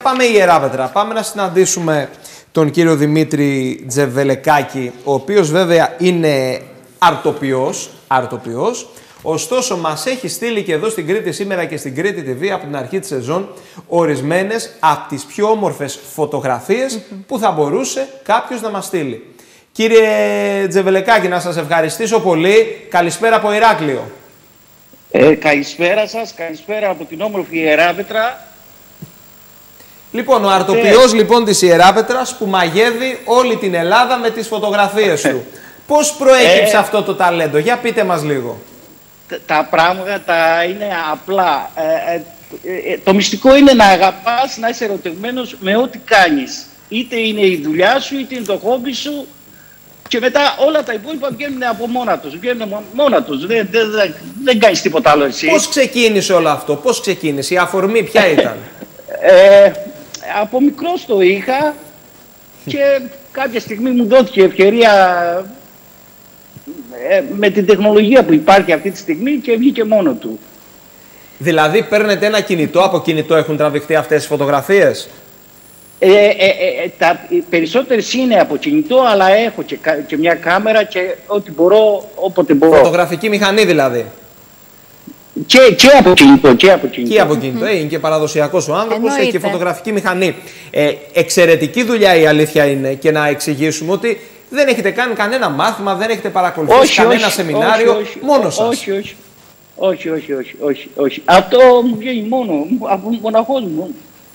πάμε Ιεράπετρα. Πάμε να συναντήσουμε τον κύριο Δημήτρη Τζεβελεκάκη, ο οποίος βέβαια είναι αρτοποιός. Ωστόσο, μας έχει στείλει και εδώ στην Κρήτη σήμερα και στην Κρήτη TV από την αρχή της σεζόν ορισμένες από τις πιο όμορφες φωτογραφίες που θα μπορούσε κάποιος να μας στείλει. Κύριε Τζεβελεκάκη, να σας ευχαριστήσω πολύ. Καλησπέρα από Ηράκλειο. Καλησπέρα σας, καλησπέρα από την όμορφη Ιεράπετρα. Λοιπόν, ο αρτοποιός λοιπόν της Ιεράπετρας που μαγεύει όλη την Ελλάδα με τις φωτογραφίες του. Πώς προέκυψε αυτό το ταλέντο, για πείτε μας λίγο. Τα πράγματα είναι απλά. Το μυστικό είναι να αγαπάς, να είσαι ερωτευμένος με ό,τι κάνεις. Είτε είναι η δουλειά σου, είτε είναι το χόμπι σου. Και μετά όλα τα υπόλοιπα βγαίνουν από μόνα τους. Δεν κάνεις τίποτα άλλο εσύ. Πώς ξεκίνησε όλο αυτό, πώς ξεκίνησε, η αφορμή ποια ήταν? Από μικρός το είχα και κάποια στιγμή μου δόθηκε ευκαιρία με την τεχνολογία που υπάρχει αυτή τη στιγμή και βγήκε μόνο του. Δηλαδή παίρνετε ένα κινητό, από κινητό έχουν τραβηχτεί αυτές τις φωτογραφίες? Τα περισσότερες είναι από κινητό, αλλά έχω και μια κάμερα και ό,τι μπορώ, όποτε μπορώ. Φωτογραφική μηχανή δηλαδή? Και από κινητό, Και από κινητό. Είναι και παραδοσιακός ο άνθρωπος, έχει και φωτογραφική μηχανή. Εξαιρετική δουλειά η αλήθεια είναι, και να εξηγήσουμε ότι δεν έχετε κάνει κανένα μάθημα, δεν έχετε παρακολουθήσει κανένα σεμινάριο, μόνο σας. Όχι. Αυτό μου βγαίνει μόνο, από μοναχός μου.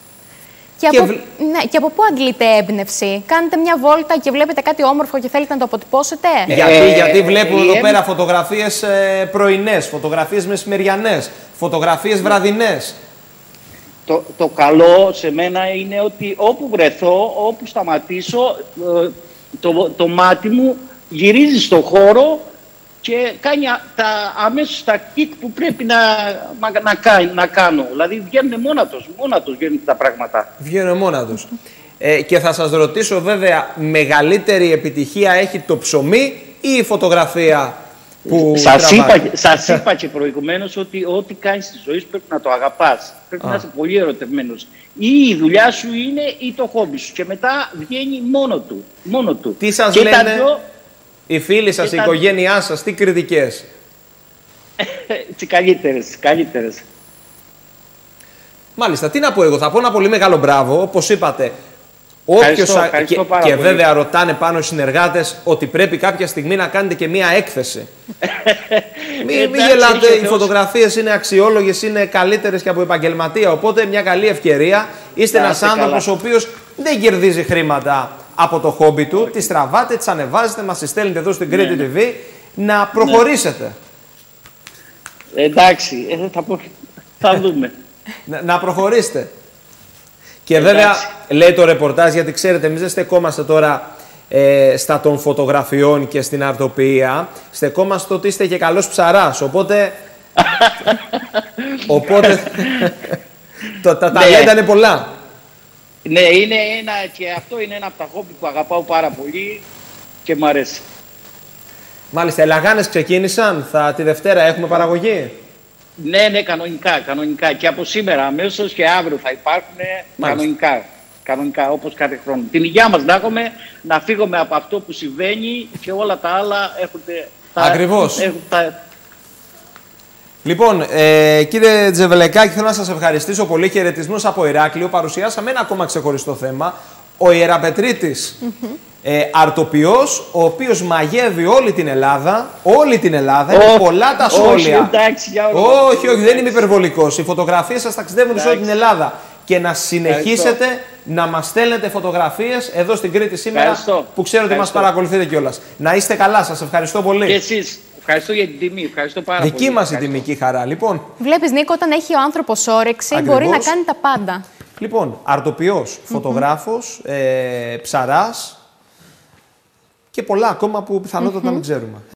Και από πού αντλείτε έμπνευση? Κάνετε μια βόλτα και βλέπετε κάτι όμορφο και θέλετε να το αποτυπώσετε? Γιατί βλέπουμε εδώ πέρα φωτογραφίες πρωινές, φωτογραφίες μεσημεριανές, φωτογραφίες βραδινές. Το καλό σε μένα είναι ότι όπου βρεθώ, όπου σταματήσω, το μάτι μου γυρίζει στο χώρο και κάνει αμέσως τα κικ που πρέπει να κάνω. Δηλαδή βγαίνουν μόνα τους βγαίνουν τα πράγματα. Βγαίνουν μόνα τους. Και θα σας ρωτήσω βέβαια, μεγαλύτερη επιτυχία έχει το ψωμί ή η φωτογραφία που σας είπα και προηγουμένως ότι ό,τι κάνεις στη ζωή σου πρέπει να το αγαπάς. Πρέπει να είσαι πολύ ερωτευμένος. Ή η δουλειά σου είναι ή το χόμπι σου. Και μετά βγαίνει μόνο του. Τι σας λένε οι φίλοι σας, η οικογένειά σας, τι κριτικές? Τι καλύτερες. Μάλιστα, τι να πω εγώ, θα πω ένα πολύ μεγάλο μπράβο, όπως είπατε. Ευχαριστώ πάρα και πολύ. βέβαια ρωτάνε πάνω οι συνεργάτες ότι πρέπει κάποια στιγμή να κάνετε και μία έκθεση. Μην γελάτε, οι φωτογραφίες είναι αξιόλογες, είναι καλύτερες και από επαγγελματία. Οπότε μια καλή ευκαιρία. Είστε ένας άνθρωπος ο οποίος δεν κερδίζει χρήματα από το χόμπι του. Τις τραβάτε, τις ανεβάζετε, μας τις στέλνετε εδώ στην Κρήτη TV να προχωρήσετε. Εντάξει, θα δούμε. Να προχωρήσετε. Και βέβαια, λέει το ρεπορτάζ, γιατί ξέρετε, εμείς δεν στεκόμαστε τώρα στα των φωτογραφιών και στην αρτοποιία. Στεκόμαστε ότι είστε και καλός ψαράς. Οπότε τα ταλέντα είναι πολλά. Ναι, και αυτό είναι ένα από τα χόμπι που αγαπάω πάρα πολύ και μου αρέσει. Μάλιστα, οι λαγάνες ξεκίνησαν, τη Δευτέρα έχουμε παραγωγή. Ναι, κανονικά. Και από σήμερα αμέσως και αύριο θα υπάρχουν κανονικά, όπως κάθε χρόνο. Την υγεία μας να έχουμε, να φύγουμε από αυτό που συμβαίνει και όλα τα άλλα έρχονται. Ακριβώς. Λοιπόν, κύριε Τζεβελεκάκη, θέλω να σας ευχαριστήσω πολύ. Χαιρετισμούς από Ηράκλειο. Παρουσιάσαμε ένα ακόμα ξεχωριστό θέμα. Ο Ιεραπετρίτης αρτοποιός, ο οποίος μαγεύει όλη την Ελλάδα. Είναι πολλά τα σχόλια. Όχι, δεν είμαι υπερβολικός. Οι φωτογραφίες σας ταξιδεύουν σε όλη την Ελλάδα. Και να συνεχίσετε να μας στέλνετε φωτογραφίες εδώ στην Κρήτη σήμερα, που ξέρω ότι μας παρακολουθείτε κιόλας. Να είστε καλά, σας ευχαριστώ πολύ. Και εσείς. Ευχαριστώ για την τιμή. Ευχαριστώ πάρα πολύ. Δική μας η τιμική χαρά. Λοιπόν, βλέπεις, Νίκο, όταν έχει ο άνθρωπος όρεξη, μπορεί να κάνει τα πάντα. Λοιπόν, αρτοποιός, φωτογράφος, ψαράς και πολλά ακόμα που πιθανότατα μην ξέρουμε.